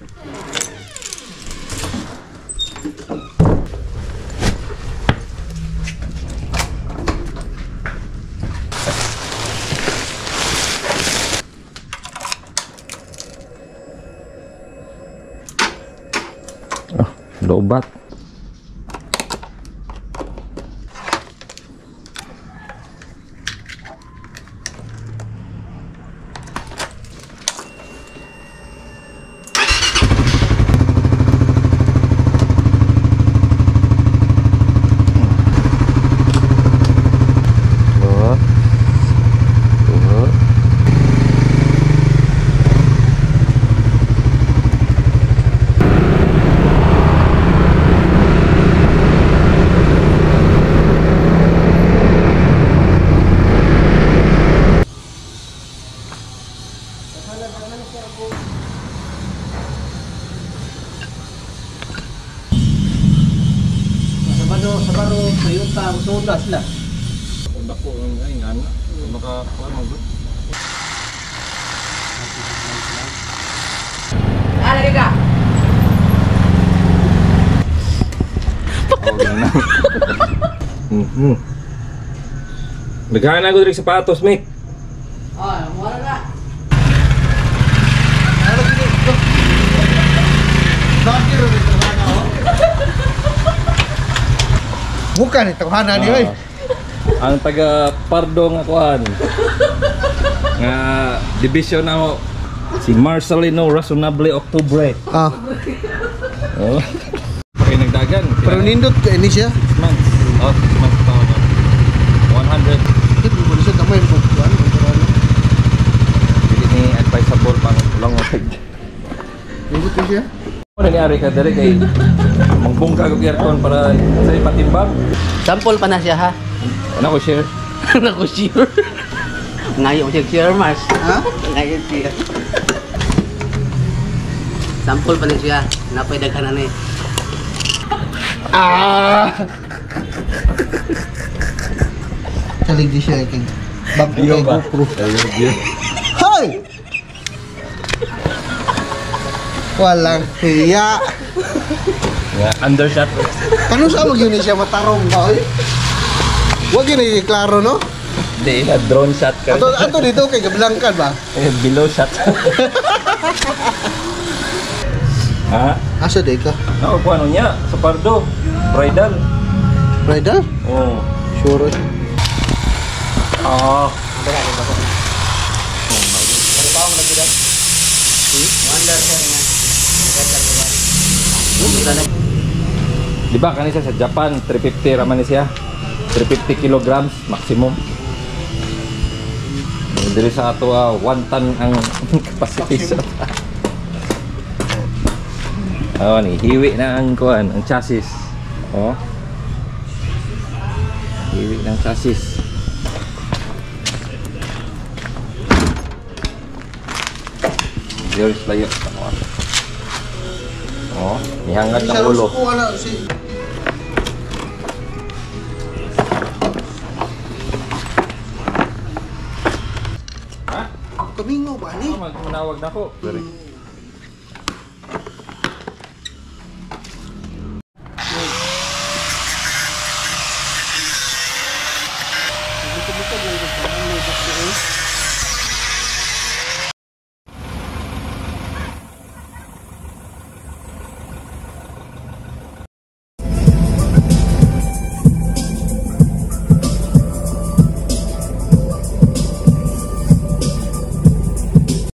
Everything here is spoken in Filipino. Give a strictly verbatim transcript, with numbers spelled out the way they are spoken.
Oh, lobat. Sabaro Toyota Toyota sila. Kung dako ang ngayon, makakuha mo ba? Ah, lagi ka. Oh, gana. Mhm. Naghahanap ako diri sapatos, Mick. Ah, mura na. Bukan ito hana ni oy. Ang taga Pardo nga kuan. Nga division ako si Marcelino Razonable Octubre. Ah, Oh. Kaya nagdagan. pero nindot ka ini siya. six months. Oh, six months pa ako. one hundred. Dito mo siya kamay mo kuan. Dili ni advisable pang long wag. Nindot ka siya. Ano nangyari ka dere kay magbungka ko aircon para sa ipatimbang. Sample pa na siya ha. Ano ko share? Naku sure. Ngayon siya share mas. Ha? Ngayon siya. Sample pa na siya. Napay daghanan eh. Ah. Kalig di siya kay bag kay GoPro. Hoy! Walang hiya. Nga undershot. Kano sa mag yun siya matarong ba oy? Wag yun ay klaro no? Di na drone shot ka. Ato ato dito kay gablangkan ba? Eh, below shot. Ha? Asa day ka? Ako po ano niya sa Pardo. Bridal. Bridal? Oh. Sure. Ah. Wonder siya nga. Di ba kanisa sa Japan three fifty raman ni siya. three fifty kilograms maximum. Diri sa ato ah, one ton ang capacity sa. Oh, ni hiwi na ang kuan, ang chassis. Oh. Hiwi ng chassis. Yours layo. Oh, ihangat ng ulo. Wala si Ha? Kamingo ba ni? Manawag na ko. Sorry.